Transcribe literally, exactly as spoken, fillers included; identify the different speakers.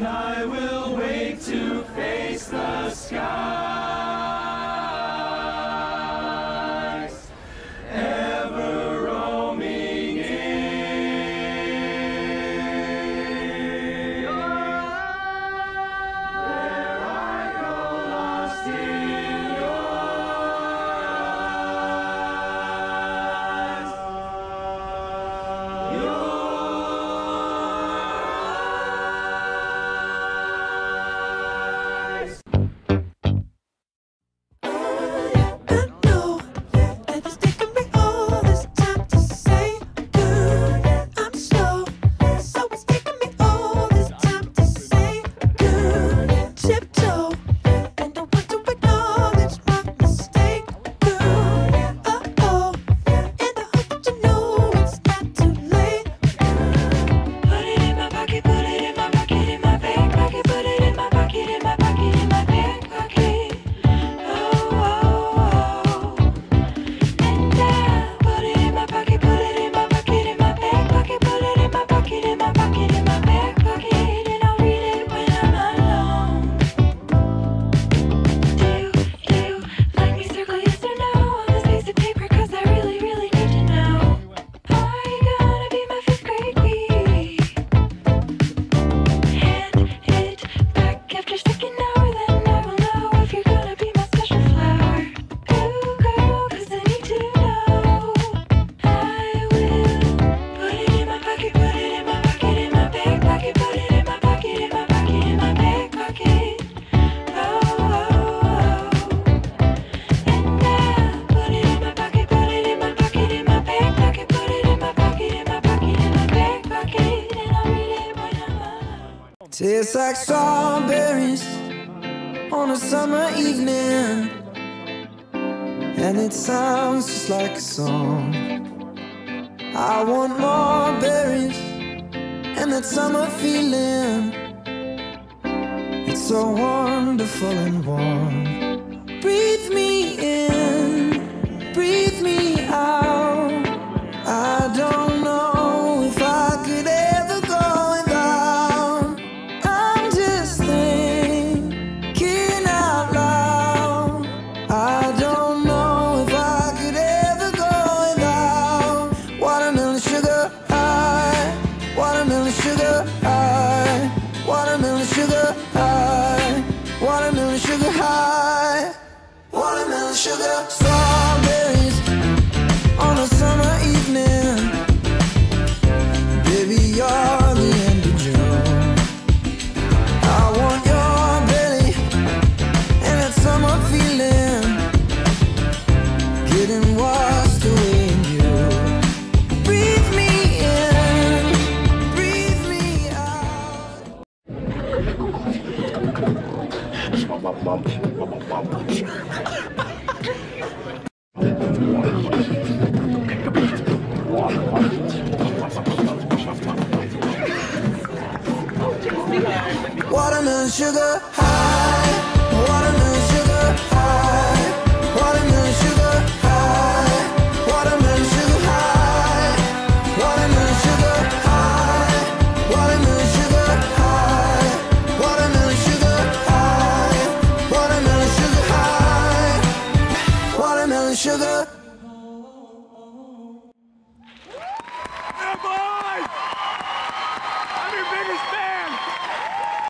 Speaker 1: and I will wake to face the skies, ever roaming in your eyes. There I go, lost in your eyes. Your
Speaker 2: tastes like strawberries on a summer evening, and it sounds just like a song. I want more berries and that summer feeling. It's so wonderful and warm. Breathe me in, breathe me out. I don't know if I could ever go without. I'm just thinking out loud. I don't know if I could ever go without watermelon sugar high, watermelon sugar high, watermelon sugar high, watermelon sugar high, watermelon sugar. Strawberries on a summer evening. Baby, you're the end of June. I want your belly and that summer feeling, getting washed away in you. Breathe me in, breathe me out. Watermelon sugar high.